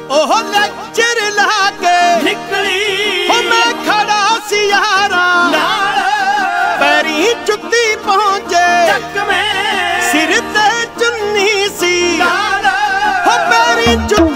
ओह lecture लाके निकली हो मैं खड़ा सी यारा पैरी जुत्ती पहुंचे चक में सिर ते चुन्नी सी हो पैरी